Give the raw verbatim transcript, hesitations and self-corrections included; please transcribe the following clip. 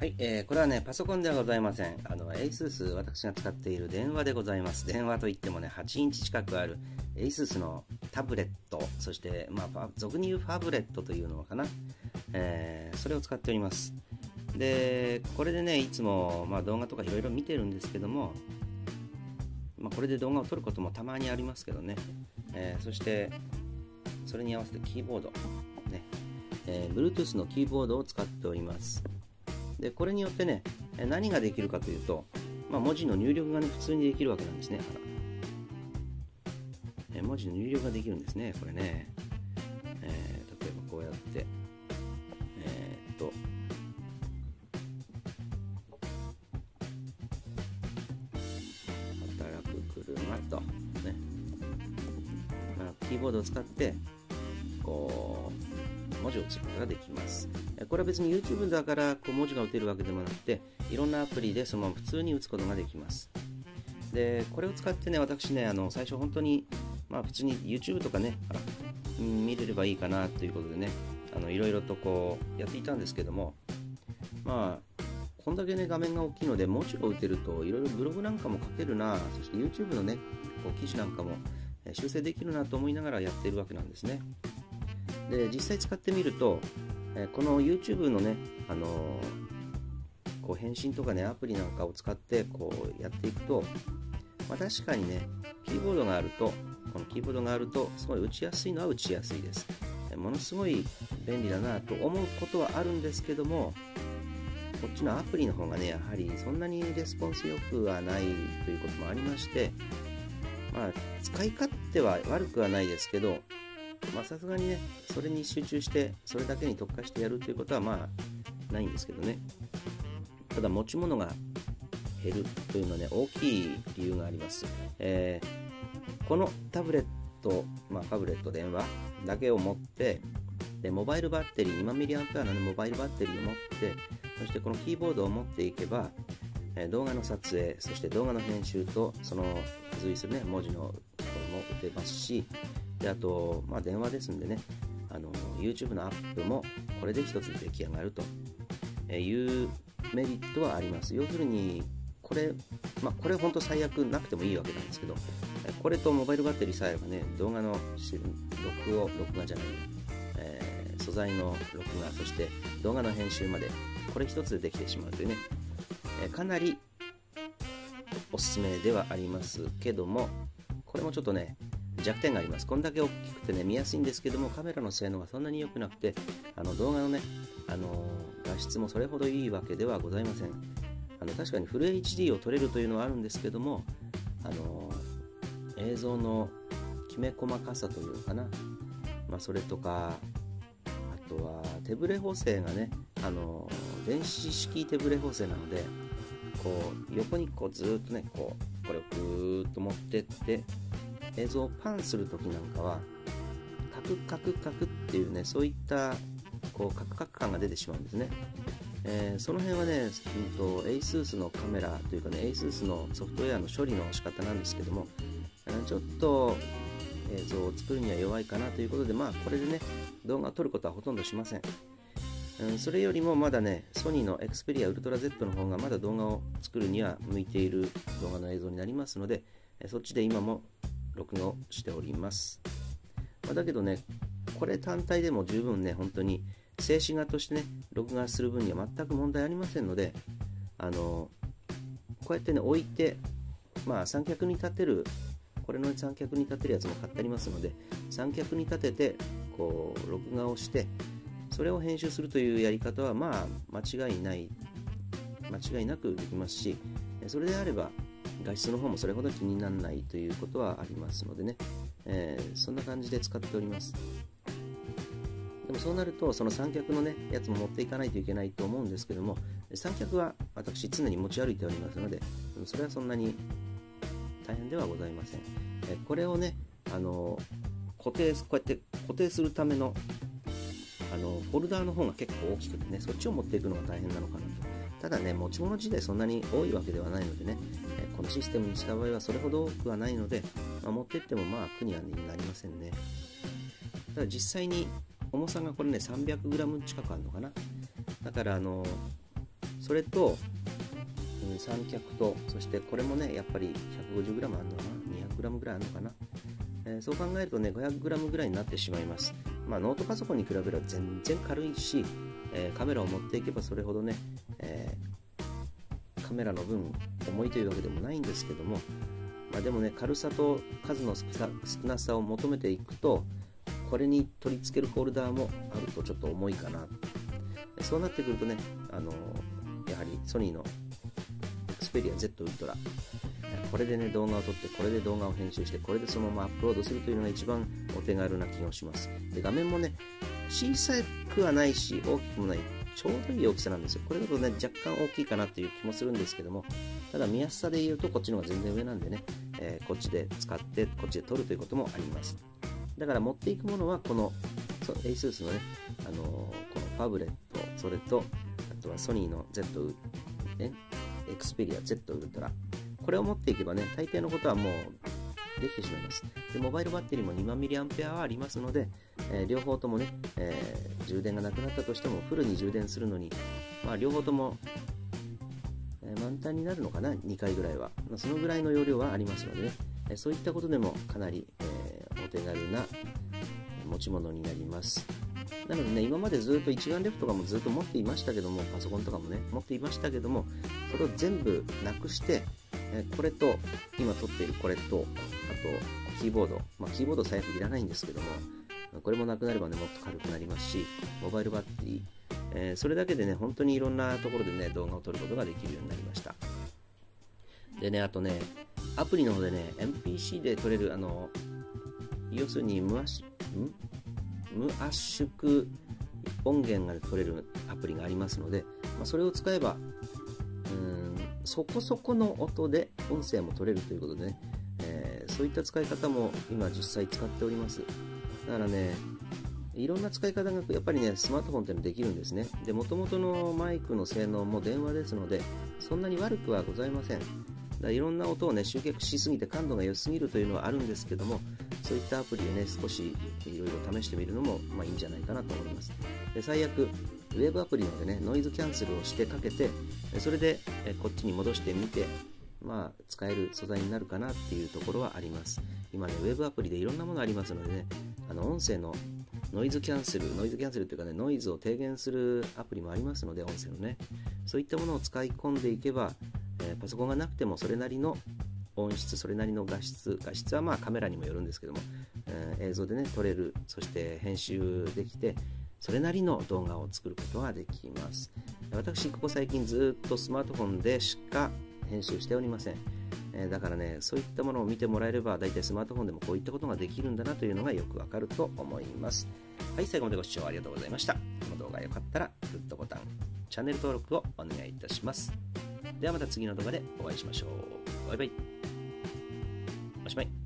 はい、えー、これはね、パソコンではございません。あの、ASUS、私が使っている電話でございます。電話といってもね、はちインチ近くある ASUS のタブレット、そして、まあ、俗に言うファブレットというのかな。えー、それを使っております。で、これでね、いつも、まあ、動画とかいろいろ見てるんですけども、まあ、これで動画を撮ることもたまにありますけどね。えー、そして、それに合わせてキーボード、ね、えー、Bluetooth のキーボードを使っております。でこれによってね、何ができるかというと、まあ、文字の入力がね、普通にできるわけなんですね。え文字の入力ができるんですね、これね。えー、例えばこうやって、えー、っと、働く車と、ね。まあ、キーボードを使って、こう、文字を打つことができます。これは別に YouTube だからこう文字が打てるわけでもなくて、いろんなアプリでそのまま普通に打つことができます。で、これを使ってね、私ね、あの最初本当に、まあ普通に YouTube とかね、あら見れればいいかなということでね、あのいろいろとこうやっていたんですけども、まあ、こんだけね、画面が大きいので、文字を打てると、いろいろブログなんかも書けるな、そして YouTube のね、こう記事なんかも修正できるなと思いながらやっているわけなんですね。で、実際使ってみると、この YouTube のね、あのー、こう返信とかね、アプリなんかを使ってこうやっていくと、まあ、確かにね、キーボードがあると、このキーボードがあると、すごい打ちやすいのは打ちやすいです。ものすごい便利だなと思うことはあるんですけども、こっちのアプリの方がね、やはりそんなにレスポンス良くはないということもありまして、まあ、使い勝手は悪くはないですけど、まあさすがにね、それに集中してそれだけに特化してやるということはまあないんですけどね。ただ持ち物が減るというのはね、大きい理由があります。えー、このタブレット、まあタブレット電話だけを持って、でモバイルバッテリーにまんミリアンペアの、ね、モバイルバッテリーを持って、そしてこのキーボードを持っていけば、えー、動画の撮影、そして動画の編集とその付随するね文字のこれも打てますし、であと、まあ、電話ですんでね、あの YouTube のアップもこれで一つ出来上がるというメリットはあります。要するにこれ、まあ、これ本当最悪なくてもいいわけなんですけど、これとモバイルバッテリーさえあればね、動画の録を録画じゃない、えー、素材の録画、そして動画の編集までこれ一つでできてしまうというね、えー、かなりおすすめではありますけども、これもちょっとね弱点があります。こんだけ大きくてね見やすいんですけども、カメラの性能がそんなに良くなくて、あの動画のね、あのー、画質もそれほどいいわけではございません。あの確かにフル エイチディー を撮れるというのはあるんですけども、あのー、映像のきめ細かさというのかな、まあ、それとかあとは手ブレ補正がね、あのー、電子式手ブレ補正なので、こう横にこうずっとねこうこれをぐーっと持ってって映像をパンするときなんかはカクカクカクっていうね、そういったこうカクカク感が出てしまうんですね。えー、その辺はね、うんと、ASUS のカメラというかね、ASUS のソフトウェアの処理の仕方なんですけども、ちょっと映像を作るには弱いかなということで、まあこれでね動画を撮ることはほとんどしません。うん、それよりもまだね、ソニーの Xperia Ultra Z の方がまだ動画を作るには向いている動画の映像になりますので、そっちで今も録画をしております。まあ、だけどね、これ単体でも十分ね、本当に静止画としてね、録画する分には全く問題ありませんので、あのこうやってね、置いて、まあ三脚に立てる、これの三脚に立てるやつも買ってありますので、三脚に立てて、こう、録画をして、それを編集するというやり方は、まあ、間違いない、間違いなくできますし、それであれば、画質の方もそれほど気にならないということはありますのでね、えー、そんな感じで使っております。でもそうなると、その三脚のね、やつも持っていかないといけないと思うんですけども、三脚は私常に持ち歩いておりますので、それはそんなに大変ではございません。えこれをね、あの固定、こうやって固定するためのあのフォルダーの方が結構大きくてね、そっちを持っていくのが大変なのかなと。ただね、持ち物自体そんなに多いわけではないのでね、えこのシステムにした場合はそれほど多くはないので、まあ、持っていってもまあ苦にはなりませんね。ただ実際に重さがこれね さんびゃくグラム 近くあるのかな。だからあのそれと、うん、三脚と、そしてこれもね、やっぱり ひゃくごじゅうグラム あるのかな、にひゃくグラム ぐらいあるのかな、えー、そう考えるとね、ごひゃくグラム ぐらいになってしまいます。まあ、ノートパソコンに比べれば全然軽いし、えー、カメラを持っていけばそれほどね、えー、カメラの分重いというわけでもないんですけども、まあ、でもね、軽さと数の少なさを求めていくと、これに取り付けるホルダーもあるとちょっと重いかな。そうなってくるとね、あのー、やはりソニーの Xperia Z Ultra、これでね、動画を撮って、これで動画を編集して、これでそのままアップロードするというのが一番お手軽な気がします。で、画面もね、小さくはないし、大きくもない、ちょうどいい大きさなんですよ。これだとね、若干大きいかなっていう気もするんですけども、ただ見やすさで言うとこっちの方が全然上なんでね、えー、こっちで使って、こっちで撮るということもあります。だから持っていくものは、この ASUS のね、あのー、このファブレット、それと、あとはソニーの Z、ね、Xperia Z Ultra、これを持っていけばね、大抵のことはもうできてしまいます。で、モバイルバッテリーもにまんミリアンペアはありますので、えー、両方ともね、えー、充電がなくなったとしてもフルに充電するのに、まあ、両方とも、えー、満タンになるのかな、にかいぐらいは。まあ、そのぐらいの容量はありますのでね、えー、そういったことでもかなり、えー、お手軽な持ち物になります。なのでね、今までずっと一眼レフとかもずっと持っていましたけども、パソコンとかもね、持っていましたけども、それを全部なくして、これと、今撮っているこれと、あと、キーボード。まあ、キーボード最悪いらないんですけども、これもなくなればね、もっと軽くなりますし、モバイルバッテリー、えー、それだけでね、本当にいろんなところでね、動画を撮ることができるようになりました。でね、あとね、アプリの方でね、エムピーシー で撮れる、あの、要するに無圧、ん無圧縮音源が撮れるアプリがありますので、まあ、それを使えば、そこそこの音で音声も取れるということでね、えー、そういった使い方も今実際使っております。だからね、いろんな使い方がやっぱりね、スマートフォンってのできるんですね。で、元々のマイクの性能も電話ですので、そんなに悪くはございません。だからいろんな音をね、集客しすぎて感度が良すぎるというのはあるんですけども、そういったアプリでね、少しいろいろ試してみるのも、まあ、いいんじゃないかなと思います。で、最悪、ウェブアプリなのでね、ノイズキャンセルをしてかけて、それでこっちに戻してみて、まあ、使える素材になるかなっていうところはあります。今ね、ウェブアプリでいろんなものありますのでね、あの音声のノイズキャンセル、ノイズキャンセルというかね、ノイズを低減するアプリもありますので、音声のね、そういったものを使い込んでいけば、えー、パソコンがなくてもそれなりの音質、それなりの画質、画質はまあカメラにもよるんですけども、えー、映像でね、撮れる、そして編集できて、それなりの動画を作ることができます。私、ここ最近ずっとスマートフォンでしか編集しておりません。えー、だからね、そういったものを見てもらえれば、だいたいスマートフォンでもこういったことができるんだなというのがよくわかると思います。はい、最後までご視聴ありがとうございました。この動画が良かったら、グッドボタン、チャンネル登録をお願いいたします。ではまた次の動画でお会いしましょう。バイバイ。おしまい。